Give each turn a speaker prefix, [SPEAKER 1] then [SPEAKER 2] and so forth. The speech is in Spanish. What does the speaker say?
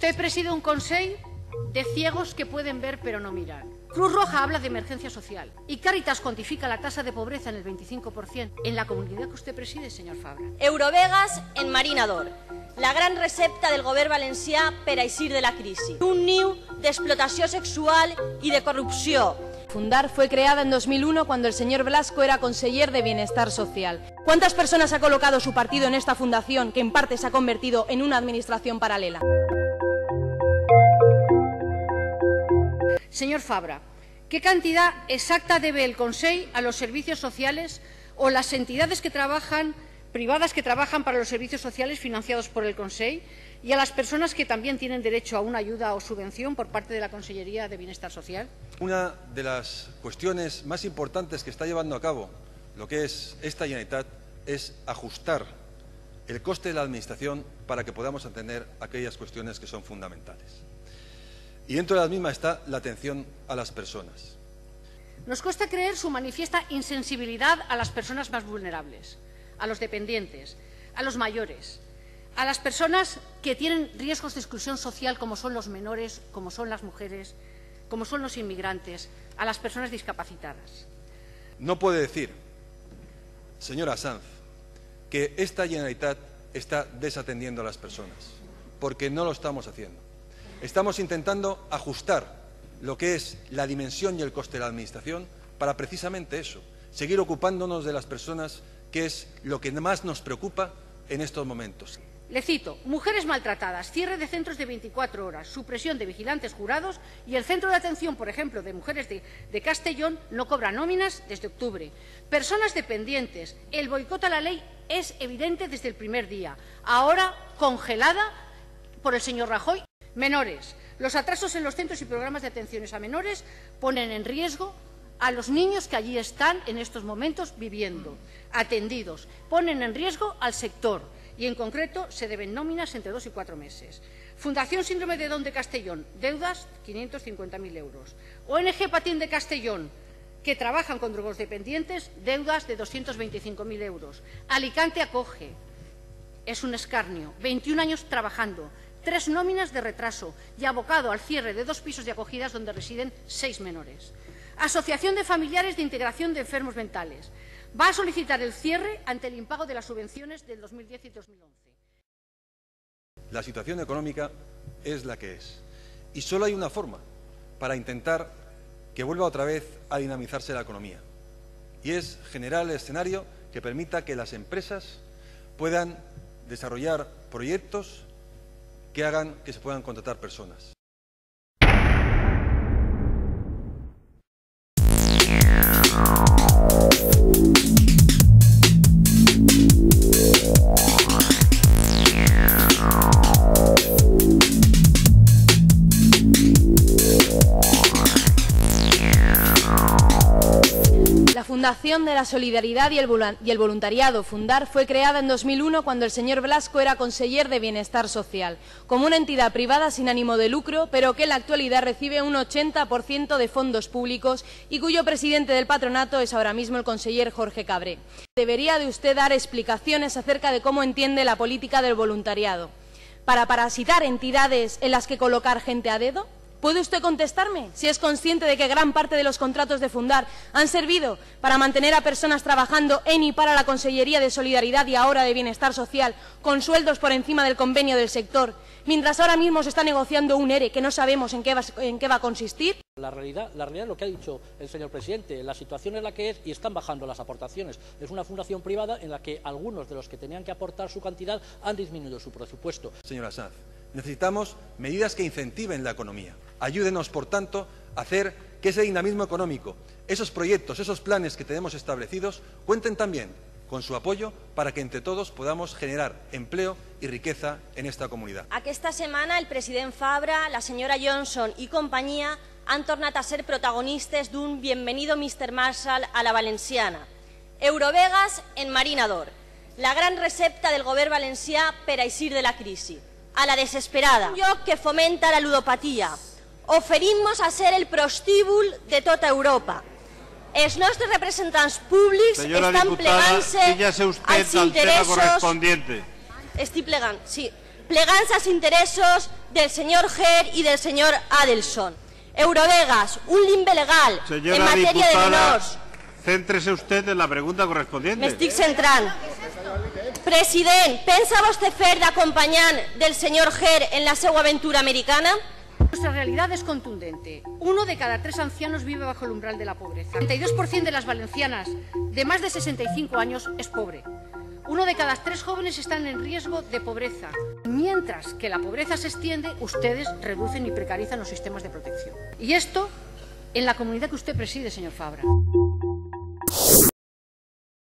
[SPEAKER 1] Usted preside un Consell de ciegos que pueden ver pero no mirar. Cruz Roja habla de emergencia social y Cáritas cuantifica la tasa de pobreza en el 25% en la comunitat que usted preside, senyor Fabra.
[SPEAKER 2] Eurovegas en Marina d'Or, la gran recepta del govern valencià per a eixir de la crisi. Un niu d'explotació sexual y de corrupció.
[SPEAKER 3] Fundar fue creada en 2001 cuando el señor Blasco era conseller de Bienestar Social. ¿Cuántas personas ha colocado su partido en esta fundación que en parte se ha convertido en una administración paralela?
[SPEAKER 1] Señor Fabra, ¿qué cantidad exacta debe el Consell a los servicios sociales o las entidades privadas que trabajan para los servicios sociales financiados por el Consell y a las personas que también tienen derecho a una ayuda o subvención por parte de la Consellería de Bienestar Social?
[SPEAKER 4] Una de las cuestiones más importantes que está llevando a cabo lo que es esta Generalitat es ajustar el coste de la Administración para que podamos atender aquellas cuestiones que son fundamentales. Y dentro de las mismas está la atención a las personas.
[SPEAKER 1] Nos cuesta creer su manifiesta insensibilidad a las personas más vulnerables, a los dependientes, a los mayores, a las personas que tienen riesgos de exclusión social como son los menores, como son las mujeres, como son los inmigrantes, a las personas discapacitadas.
[SPEAKER 4] No puede decir, señora Sanz, que esta Generalitat está desatendiendo a las personas, porque no lo estamos haciendo. Estamos intentando ajustar lo que es la dimensión y el coste de la Administración para precisamente eso, seguir ocupándonos de las personas, que es lo que más nos preocupa en estos momentos.
[SPEAKER 1] Le cito: mujeres maltratadas, cierre de centros de 24 horas, supresión de vigilantes jurados y el centro de atención, por ejemplo, de mujeres de Castellón no cobra nóminas desde octubre. Personas dependientes, el boicot a la ley es evidente desde el primer día, ahora congelada por el señor Rajoy. Menores, los atrasos en los centros y programas de atenciones a menores ponen en riesgo a los niños que allí están en estos momentos viviendo, atendidos, ponen en riesgo al sector y, en concreto, se deben nóminas entre 2 y 4 meses. Fundación Síndrome de Down de Castellón, deudas 550.000 euros. ONG Patín de Castellón, que trabajan con drogodependientes, deudas de 225.000 euros. Alicante Acoge, es un escarnio, 21 años trabajando, 3 nóminas de retraso y abocado al cierre de 2 pisos de acogidas donde residen 6 menores. Asociación de Familiares de Integración de Enfermos Mentales va a solicitar el cierre ante el impago de las subvenciones del 2010 y 2011.
[SPEAKER 4] La situación económica es la que es y solo hay una forma para intentar que vuelva otra vez a dinamizarse la economía, y es generar el escenario que permita que las empresas puedan desarrollar proyectos que hagan que se puedan contratar personas.
[SPEAKER 3] La Fundación de la Solidaridad y el Voluntariado, Fundar, fue creada en 2001 cuando el señor Blasco era conseller de Bienestar Social, como una entidad privada sin ánimo de lucro, pero que en la actualidad recibe un 80% de fondos públicos y cuyo presidente del patronato es ahora mismo el conseller Jorge Cabré. Debería de usted dar explicaciones acerca de cómo entiende la política del voluntariado. ¿Para parasitar entidades en las que colocar gente a dedo? ¿Puede usted contestarme si es consciente de que gran parte de los contratos de Fundar han servido para mantener a personas trabajando en y para la Consellería de Solidaridad y ahora de Bienestar Social con sueldos por encima del convenio del sector, mientras ahora mismo se está negociando un ERE que no sabemos en qué va a consistir?
[SPEAKER 5] La realidad es lo que ha dicho el señor presidente. La situación es la que es y están bajando las aportaciones. Es una fundación privada en la que algunos de los que tenían que aportar su cantidad han disminuido su presupuesto.
[SPEAKER 4] Señora Sanz, necesitamos medidas que incentiven la economía. Ayúdenos, por tanto, a hacer que ese dinamismo económico, esos proyectos, esos planes que tenemos establecidos, cuenten también con su apoyo para que entre todos podamos generar empleo y riqueza en esta comunidad.
[SPEAKER 2] Aquesta setmana el president Fabra, la senyora Johnson i companyia han tornat a ser protagonistes d'un Bienvenido Mr. Marshall a la valenciana. Eurovegas en Marina d'Or, la gran recepta del govern valencià per a eixir de la crisi. A la desesperada, un lloc que fomenta la ludopatia. Oferim-nos a ser el prostíbul de tota Europa. Els nostres representants públics estan plegant-se als interessos...
[SPEAKER 6] correspondiente.
[SPEAKER 2] Estic plegant, sí. Plegant-se als interessos del señor Ger y del señor Adelson. Eurovegas, un limbe legal
[SPEAKER 6] Senyora
[SPEAKER 2] en matèria de
[SPEAKER 6] diputada,
[SPEAKER 2] menors.
[SPEAKER 6] céntrese usted en la pregunta correspondiente.
[SPEAKER 2] M'estic centrant. President, pensa vostè fer d'acompanyant del senyor Ger en la seva aventura americana?
[SPEAKER 1] Nuestra realidad es contundente. 1 de cada 3 ancianos vive bajo el umbral de la pobreza. El 32% de las valencianas de más de 65 años es pobre. 1 de cada 3 jóvenes están en riesgo de pobreza. Mientras que la pobreza se extiende, ustedes reducen y precarizan los sistemas de protección. Y esto en la comunidad que usted preside, señor Fabra.